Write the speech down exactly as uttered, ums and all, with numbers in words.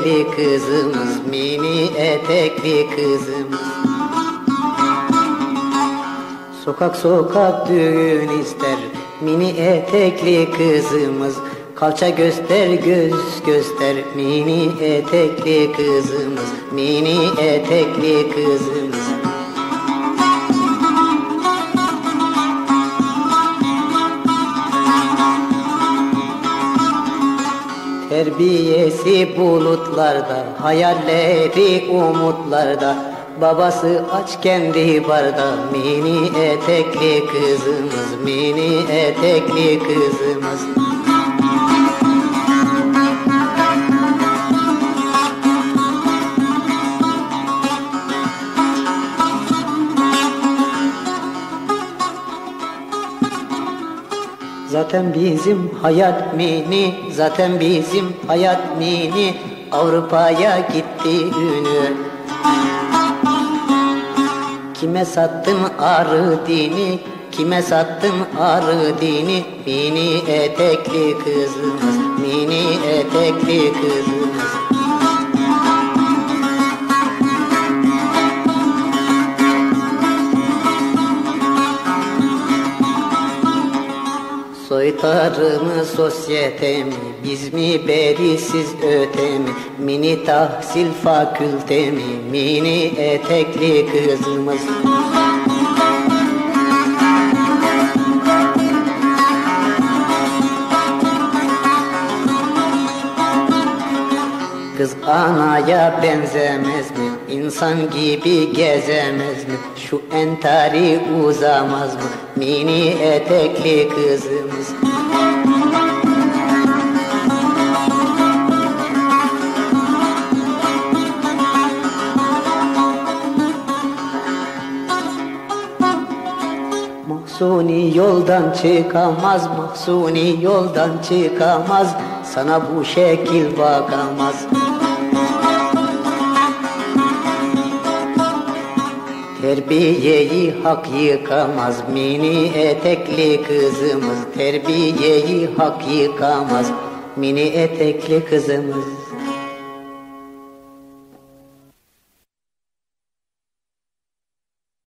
etekli kızımız, mini etekli kızımız. Sokak sokak düğün ister mini etekli kızımız. Kalça göster göz göster mini etekli kızımız, mini etekli kızımız. Terbiyesi bulutlarda, hayalleri umutlarda. Babası aç kendi barda, mini etekli kızımız, mini etekli kızımız. Zaten bizim hayat mini, zaten bizim hayat mini. Avrupa'ya gitti ünü. Kime sattın arı dini, kime sattın arı dini? Mini etekli kızımız, mini etekli kızımız. Soytarı mı sosyete mi, biz mi berisiz öte mi? Mini tahsil fakülte mi, mini etekli kızımız. Kız anaya benzemez mi? İnsan gibi gezemez mi? Şu entari uzamaz mı? Mini etekli kızımız. Mahsuni yoldan çıkamaz, Mahsuni yoldan çıkamaz. Sana bu şekil bakamaz. Terbiyeyi hak yıkamaz, mini etekli kızımız. Terbiyeyi hak yıkamaz, mini etekli kızımız.